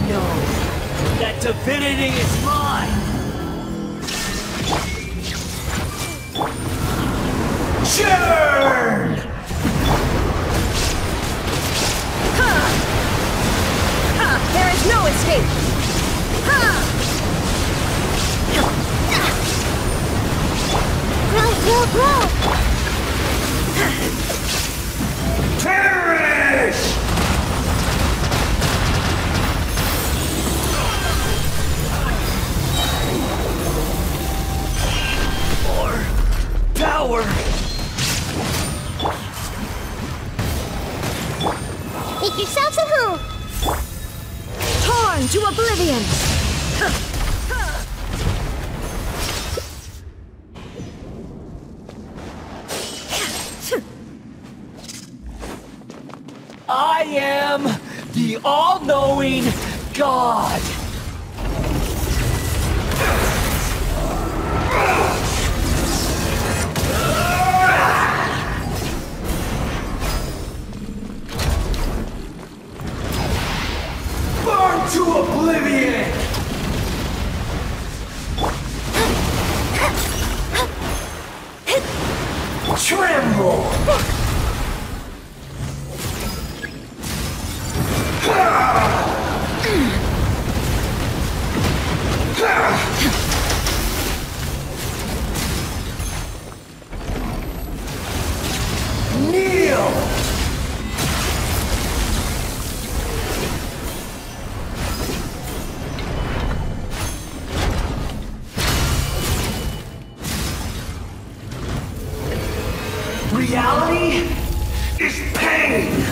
know that divinity is mine! Churn! Ha! Ha! There is no escape! Ha! Grow! Perish! More power! Make yourselves at home! Torn to oblivion! I am the all-knowing God! Burn to oblivion! Tremble! Kneel! Reality is pain!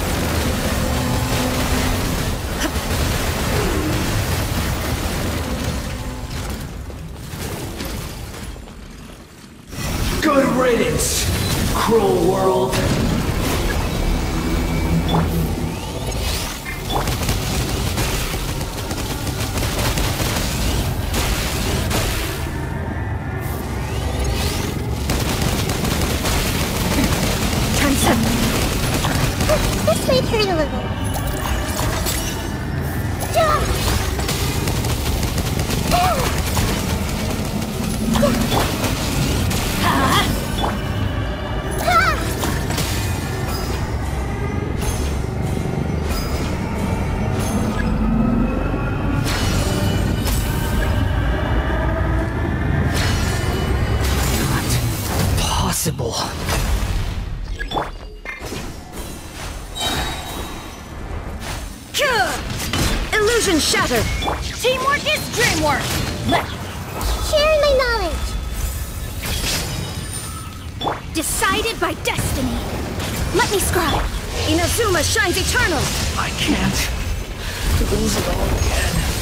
Good riddance, cruel world! This may hurt a little. Not possible. Illusion shattered! Teamwork is dreamwork! Sharing my knowledge! Decided by destiny! Let me scribe! Inazuma shines eternal! I can't lose it all again.